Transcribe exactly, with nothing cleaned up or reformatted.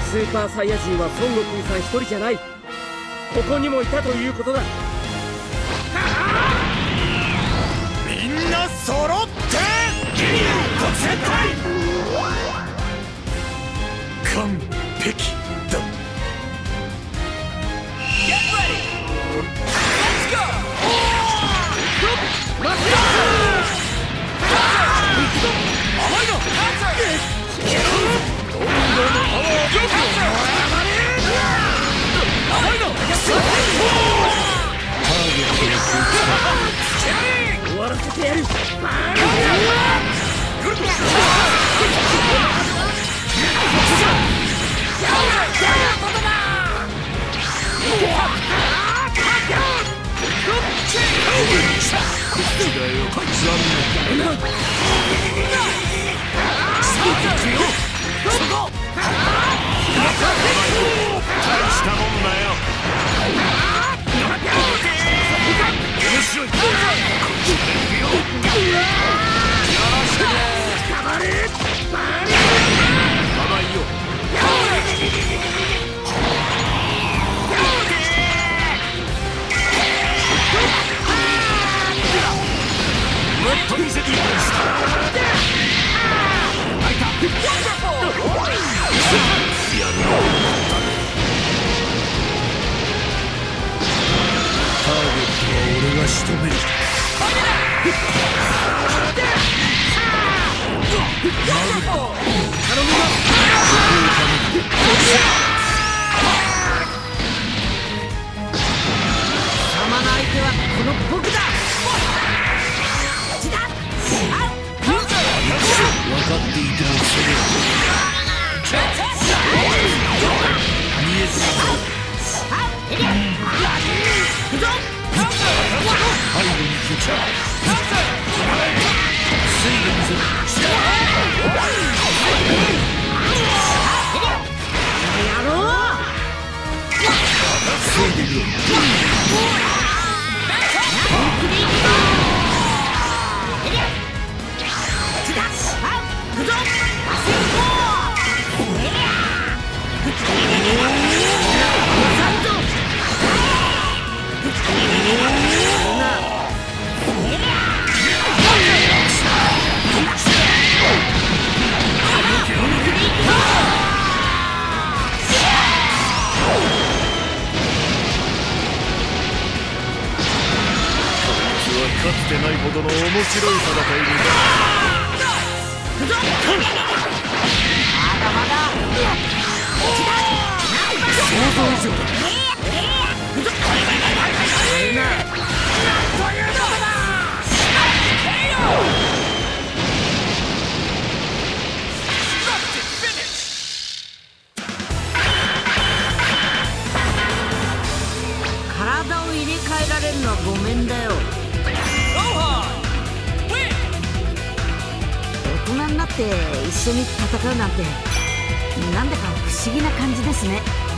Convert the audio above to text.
スーパーサイヤ人は孫悟空さん一人じゃない。ここにもいたということだ。 みんな揃って特戦隊完璧だ。 終わらせてやる。 大したもんだよ。面白い。よろしくね。甘いよ。もっと見せていただきたい。開いた。やるの。ターゲットは俺が仕留める。頼みます。 貴様の相手はこの僕だ。 分かっていてもそれ見えずに背後に来ちゃう。水分見せる。 やろう。 防いでるよ。かつてないほどの面白い戦いに想像以上だ。 体を入れ替えられるのはごめんだよ。大人になって一緒に戦うなんてなんだか不思議な感じですね。